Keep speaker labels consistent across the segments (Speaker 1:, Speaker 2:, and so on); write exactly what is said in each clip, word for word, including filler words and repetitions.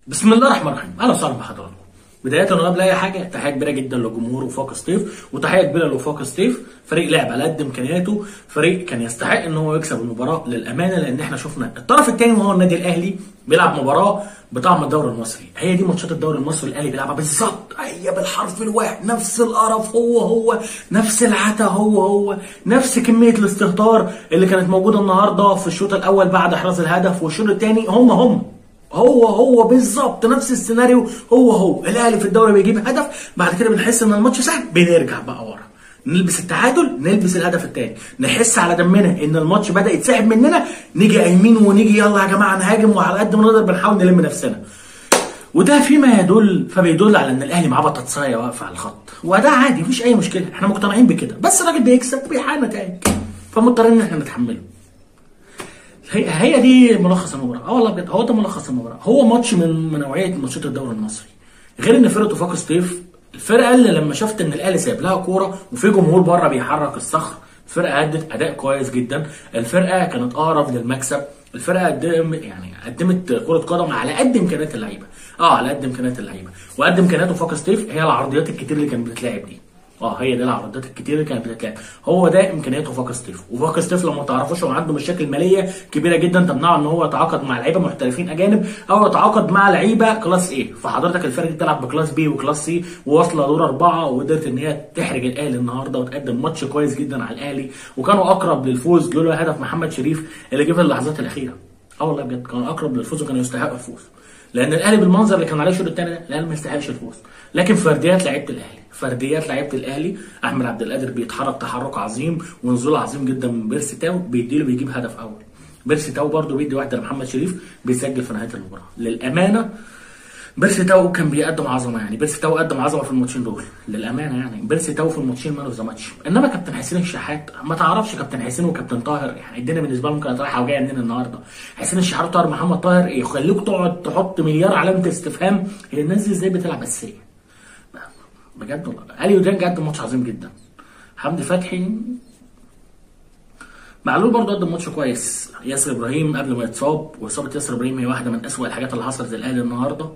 Speaker 1: بسم الله الرحمن الرحيم، اهلا وسهلا بحضراتكم. بدايه وقبل اي حاجه تحيه كبيره جدا لجمهور وفاق سطيف، وتحيه كبيره لوفاق سطيف، فريق لعب على قد امكانياته، فريق كان يستحق ان هو يكسب المباراه للامانه، لان احنا شفنا الطرف الثاني وهو النادي الاهلي بيلعب مباراه بطعم الدوري المصري. هي دي ماتشات الدوري المصري الاهلي بيلعبها بالظبط، هي بالحرف الواحد، نفس القرف هو هو، نفس العتا هو هو، نفس كميه الاستهتار اللي كانت موجوده النهارده في الشوط الاول بعد احراز الهدف، والشوط الثاني هم هم هو هو بالظبط نفس السيناريو. هو هو الاهلي في الدوري بيجيب هدف، بعد كده بنحس ان الماتش سهل، بنرجع بقى ورا نلبس التعادل، نلبس الهدف الثاني، نحس على دمنا ان الماتش بدا يتسحب مننا، نيجي قايمين ونيجي يلا يا جماعه نهاجم، وعلى قد ما نقدر بنحاول نلم نفسنا. وده فيما يدل فبيدل على ان الاهلي معاه بطاطسايه واقفه على الخط، وده عادي مفيش اي مشكله، احنا مقتنعين بكده، بس الراجل بيكسب وبيحقق نتائج فمضطرين ان احنا نتحمله. هي هي دي ملخص المباراه. اه والله بجد هو ده ملخص المباراه. هو ماتش من من نوعيه ماتشات الدوري المصري، غير ان فرقه وفاق سطيف الفرقه اللي لما شفت ان الاهلي سايب لها كوره وفي جمهور بره بيحرك الصخر، الفرقه ادت اداء كويس جدا، الفرقه كانت اقرب للمكسب، الفرقه قدم يعني قدمت كره قدم على قد امكانيات اللعيبه، اه على قد امكانيات اللعيبه، وقد امكانيات وفاق سطيف هي العرضيات الكتير اللي كانت بتتلعب دي. اه هي دي العرضات الكتير اللي كانت بتتلعب، هو ده امكانيات وفاق سطيف. وفاق سطيف لما تعرفوش هو عنده مشاكل ماليه كبيره جدا تمنعه ان هو يتعاقد مع لعيبه محترفين اجانب او يتعاقد مع لعيبه كلاس ايه، فحضرتك الفرقه دي بتلعب بكلاس بي وكلاس سي وواصله دور اربعه، وقدرت ان هي تحرج الاهلي النهارده وتقدم ماتش كويس جدا على الاهلي، وكانوا اقرب للفوز لولا هدف محمد شريف اللي جه في اللحظات الاخيره. اه والله بجد كانوا اقرب للفوز وكانوا يستحقوا الفوز، لان الاهلي بالمنظر اللي كان عليه الشوط الثاني ده الاهلي ما يستحقش الفوز، لكن فرديات لعيبه الاهلي، فرديات لعيبه الاهلي، احمد عبد القادر بيتحرك تحرك عظيم ونزول عظيم جدا من بيرسي تاو، بيديله بيجيب هدف اول. بيرسي تاو برده بيدي واحده لمحمد شريف بيسجل في نهايه المباراه. للامانه بيرسي تاو كان بيقدم عظمه، يعني بيرسي تاو قدم عظمه في الماتشين دول للامانه، يعني بيرسي تاو في الماتشين مان اوف ذا ماتش. انما كابتن حسين الشحات ما تعرفش، كابتن حسين وكابتن طاهر يعني الدنيا بالنسبه لهم كانت رايحه وجايه منين النهارده. حسين الشحات وطاهر محمد طاهر يخليك تقعد تحط مليار علامه استفهام، هي الناس دي ازاي بتلعب اساسيه؟ بجد والله. اليو ديانج قدم ماتش عظيم جدا، حمدي فتحي، معلول برضه قدم ماتش كويس، ياسر ابراهيم قبل ما يتصاب، واصابه ياسر ابراهيم هي واحده من اسوء الحاجات اللي حصلت للاهلي النهارده.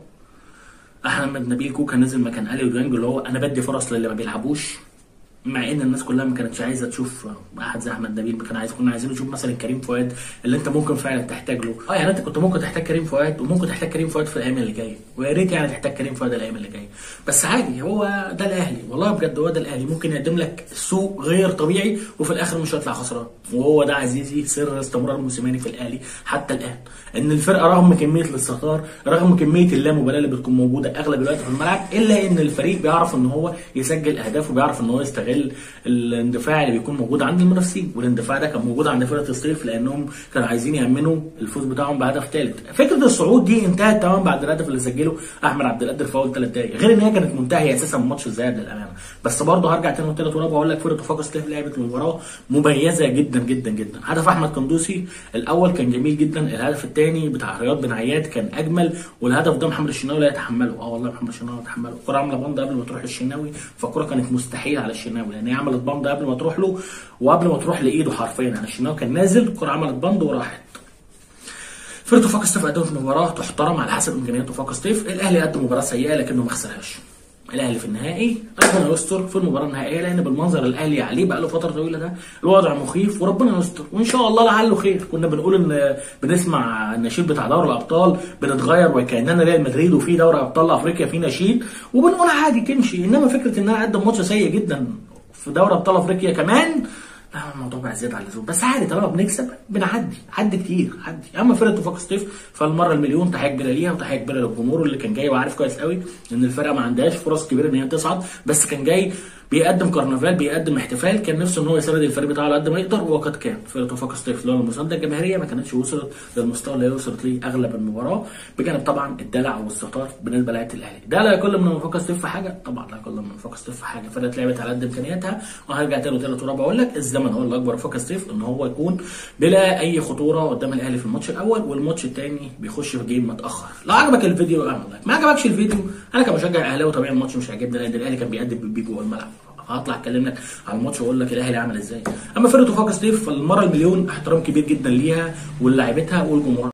Speaker 1: احمد نبيل كوكا نزل مكان اليو ديانج، اللي هو انا بدي فرص للي ما بيلعبوش، مع ان الناس كلها ما كانتش عايزه تشوف احد زي احمد نبيل، كان عايز كنا عايزين نشوف مثلا كريم فؤاد اللي انت ممكن فعلا تحتاج له. اه يعني انت كنت ممكن تحتاج كريم فؤاد، وممكن تحتاج كريم فؤاد في الايام اللي جايه، ويا ريت يعني تحتاج كريم فؤاد الايام اللي جايه، بس عادي هو ده الاهلي، والله بجد هو ده الاهلي، ممكن يقدم لك سوق غير طبيعي وفي الاخر مش هيطلع خسران. وهو ده عزيزي سر استمرار موسيماني في الاهلي حتى الان، ان الفرقه رغم كميه الاستهتار، رغم كميه اللامبالاه اللي بتكون موجوده اغلب الوقت في الملعب، الا ان الفريق بيعرف ان هو يسجل اهداف، وبيعرف ان هو يستغل الاندفاع اللي بيكون موجود عند المنافسين، والاندفاع ده كان موجود عند فرقه الصيف لانهم كانوا عايزين يامنوا الفوز بتاعهم بهدف ثالث. فكره الصعود دي انتهت تمام بعد الهدف اللي سجله احمد عبد القادر في اول ثلاث دقائق، غير ان هي كانت منتهيه اساسا من ماتش الذهاب للامانه. بس برضه هرجع تاني وثالث ورابع واقول لك فرقه وفاق سطيف لعبت مباراه مميزه جدا جدا جدا. هدف احمد قندوسي الاول كان جميل جدا، الهدف الثاني بتاع رياض بن عياد كان اجمل، والهدف ده محمد الشناوي لا يتحمله. اه والله محمد الشناوي يتحمله، الكره عامله بند قبل ما تروح للشناوي، فالكره كانت مستحيل على الشناوي لان هي عملت بند قبل ما تروح له وقبل ما تروح لايده حرفيا، يعني الشناوي كان نازل الكره عملت بند وراحت. فرقه وفاق سطيف قدمت مباراه تحترم على حسب امكانيات وفاق سطيف. الاهلي قدم مباراه سيئه لكنه ما خسرهاش. الاهلي في النهائي ربنا يستر في المباراه النهائيه، لان بالمنظر الاهلي عليه بقى له فتره طويله ده الوضع مخيف، وربنا يستر وان شاء الله لعله خير. كنا بنقول ان بنسمع النشيد بتاع دوري الابطال بنتغير وكاننا ريال مدريد وفي دوري ابطال افريقيا في نشيد وبنقول عادي تمشي، انما فكره ان انا اقدم ماتش سيء جدا في دوري ابطال افريقيا كمان، لا الموضوع بقى زياده على اللزوم. بس عادي طالما بنكسب بنعدي، عدي كتير عدي. اما فرقه وفاق سطيف فالمره المليون تحيه كبيره ليها وتحيه كبيره للجمهور اللي كان جاي وعارف كويس قوي ان الفرقه ما عندهاش فرص كبيره ان هي تصعد، بس كان جاي بيقدم كرنفال، بيقدم احتفال، كان نفسه ان هو يساند الفريق بتاعه على قد ما يقدر، وقد كان. فرقه وفاق سطيف لولا المسانده الجماهيريه ما كانتش وصلت للمستوى اللي هي وصلت ليه اغلب المباراه، بجانب طبعا الدلع والاستهتار بالنسبه لعيبه الاهلي. ده لا يقل من وفاق سطيف في حاجه، طبعا لا يقل من وفاق سطيف في حاجه، فرقه لعبت على قد امكانياتها. وهرجع تاني وثالث ورابع اقول لك الزمن هو اللي اكبر وفاق سطيف ان هو يكون بلا اي خطوره قدام الاهلي في الماتش الاول، والماتش الثاني بيخش في جيم متاخر. لو عجبك الفيديو اعمل لايك، ما عجبكش الفيديو انا كمشجع اهلاوي طبيعي الماتش مش هيعجبني لان الاهلي كان بيقدم بالبيج جوه الملعب، هطلع اتكلم لك على الماتش واقول لك الاهلي عمل ازاي. اما فرقه وفاق سطيف فالمره المليون احترام كبير جدا ليها ولاعيبتها والجمهور.